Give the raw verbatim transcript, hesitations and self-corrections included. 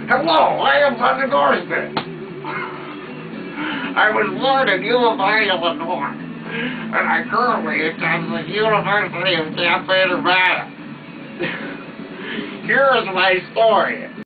Hello, I am Pasquini. I was born in Uvalde, Illinois, and I currently attend the University of Nevada. Here is my story.